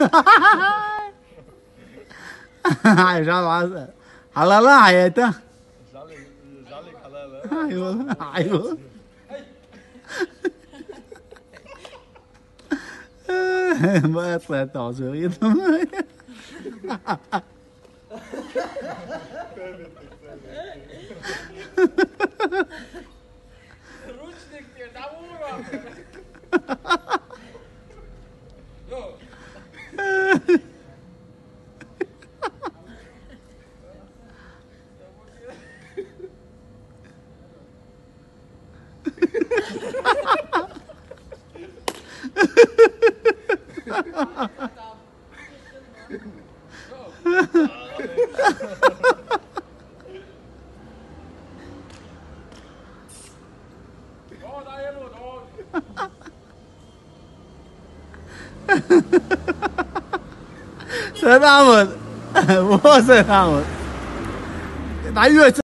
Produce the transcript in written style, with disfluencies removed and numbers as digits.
还有啥玩意儿？好了了，还有的。哎呦，哎呦。ما طلعت شوية Ручник тебе, да ура! 这他们，我这他们，那越